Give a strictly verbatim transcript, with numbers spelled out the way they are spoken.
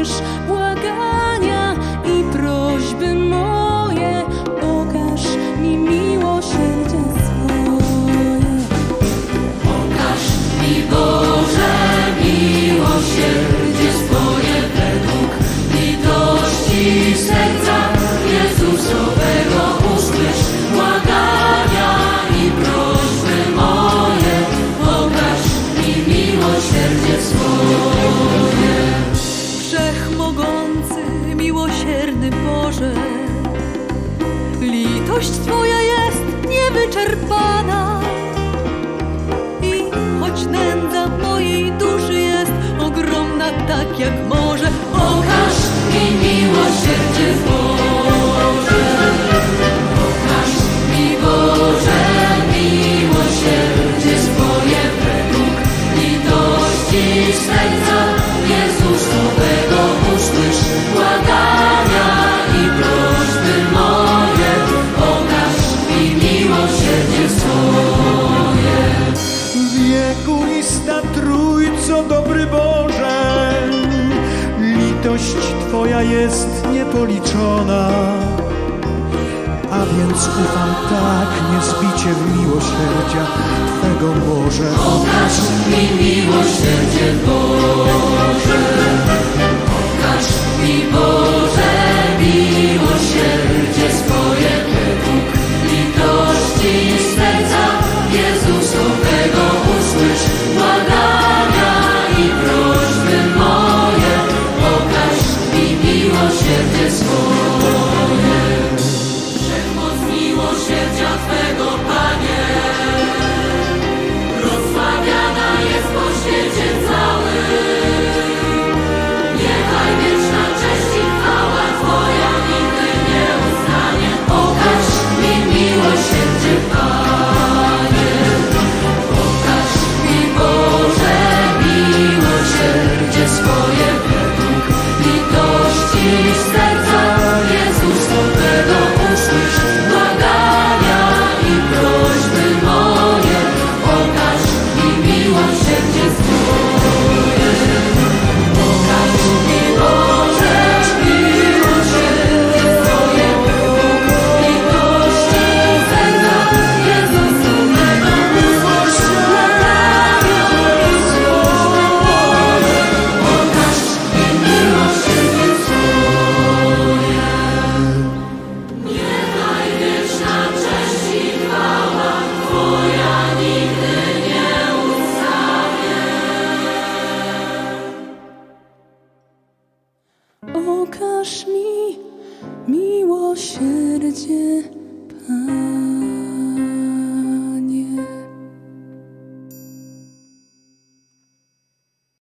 usłysz błagania i prośby moje. Okaż mi miłosierdzie swoje. Okaż mi, Boże, miłosierdzie swoje według litości serca Jezusowego. Usłysz błagania i prośby moje. Okaż mi miłosierdzie swoje. Wszechmogący, miłosierny Boże, litość Twoja jest niewyczerpana i choć nędza mojej duszy jest ogromna tak jak morze, Okaż mi miłosierdzie Boże. Okaż mi, Boże, miłosierdzie swoje według litości serca Jezusowego. Usłysz błagania i prośby moje. Okaż mi miłosierdzie swoje. Wiekuista Trójco, dobry Boże, litość Twoja jest niepoliczona, a więc ufam tak niezbicie w miłosierdzia Twego morze. Okaż mi miłosierdzie Boże. Okaż mi, Boże, miłosierdzie swoje według litości serca Jezusowego. Usłysz błagania i prośby moje. Okaż mi miłosierdzie swoje. Wszechmoc miłosierdzia Twego, Panie, rozsławiana jest po świecie całym. Niechaj wieczna cześć i chwała Twoja nigdy nie ustanie. Okaż mi miłosierdzie, Panie. Okaż mi, Boże, miłosierdzie swoje według litości serca Jezusowego. Usłysz błagania i prośby moje. Okaż mi miłosierdzie swoje. Okaż mi, Boże, miłosierdzie swoje według litości serca Jezusowego. Usłysz błagania i prośby moje. Okaż mi miłosierdzie swoje. Niechaj wieczna cześć i chwała Twoja nigdy nie ustanie. Okaż mi miłosierdzie, Panie.